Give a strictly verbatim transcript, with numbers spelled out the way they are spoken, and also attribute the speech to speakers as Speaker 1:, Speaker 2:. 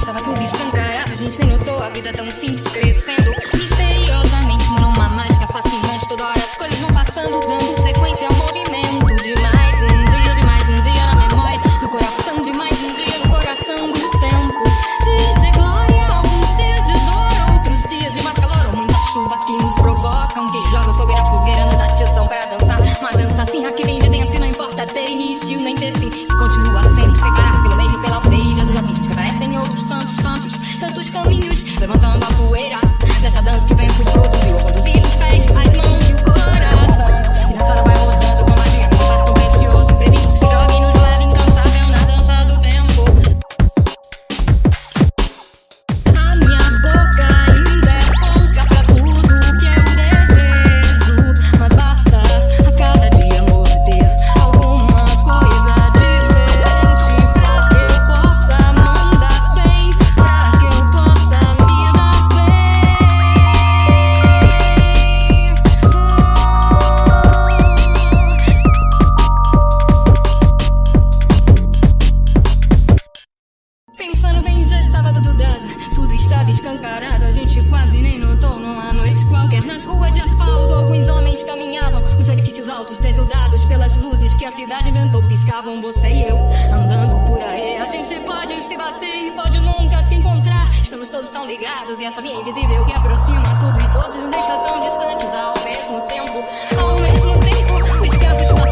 Speaker 1: estava tudo escancarado, a gente nem notou a vida tão simples crescendo misteriosamente por uma mágica fascinante. Toda hora as coisas vão passando, dando sequência ao movimento. De mais um dia, de mais um dia na memória, no coração, de mais um dia no coração do tempo. Dias de glória, alguns dias de dor, outros dias de mais calor ou muita chuva que nos provocam, que joga fogo na fogueira, nos atiçam pra dançar. Uma dança assim que vem de dentro, que não importa ter início nem ter fim, que continua sempre sem parar pelo meio, pela beira dos abismos que parecem outros tantos cantos, tantos caminhos, levantando a poeira dessa dança que vem por todos e eu conduzir os pés, as mãos e o coração. E nessa hora vai rodando com magia, com um tão precioso, previsto que se joga e nos leva incansável na dança do tempo. A minha boca ainda é pouca pra tudo que eu desejo, mas basta a cada dia morder alguma coisa diferente pra que eu possa mandar bem, pra que eu possa me dar bem. Pensando bem, já estava tudo dado, tudo estava escancarado, a gente quase nem notou. Numa noite qualquer, nas ruas de asfalto, alguns homens caminhavam, os edifícios altos desnudados pelas luzes que a cidade inventou, piscavam. Você e eu andando por aí, a gente pode se bater e pode nunca se encontrar. Estamos todos tão ligados e essa linha invisível que aproxima tudo e todos nos deixa tão distantes ao mesmo tempo. Ao mesmo tempo, os carros passam